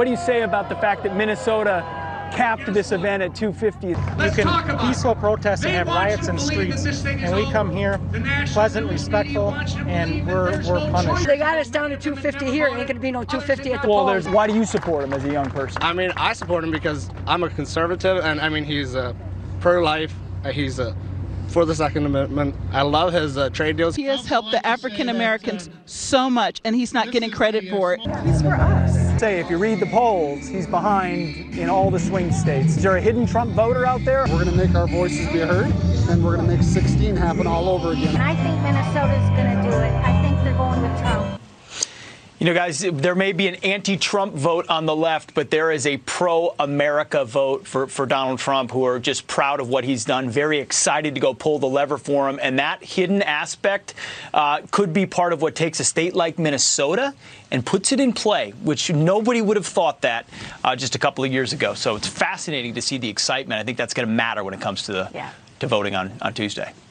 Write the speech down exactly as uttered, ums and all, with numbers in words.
What do you say about the fact that Minnesota capped this event at two fifty? You can peaceful protest and have riots in the streets, and we come here pleasant, respectful, and we're, we're punished. They got us down to two fifty here. It ain't going to be no two fifty at the Well, polls. there's, why do you support him as a young person? I mean, I support him because I'm a conservative, and I mean, he's uh, pro-life. Uh, he's uh, for the Second Amendment. I love his uh, trade deals. He has helped the African Americans so much, and he's not getting credit for it. He's for us. Say, if you read the polls, he's behind in all the swing states. Is there a hidden Trump voter out there? We're going to make our voices be heard, and we're going to make sixteen happen all over again. And I think Minnesota's going to do it. I think they're going with Trump. You know, guys, there may be an anti-Trump vote on the left, but there is a pro-America vote for, for Donald Trump who are just proud of what he's done, very excited to go pull the lever for him. And that hidden aspect uh, could be part of what takes a state like Minnesota and puts it in play, which nobody would have thought that uh, just a couple of years ago. So it's fascinating to see the excitement. I think that's going to matter when it comes to, the, yeah. to voting on, on Tuesday.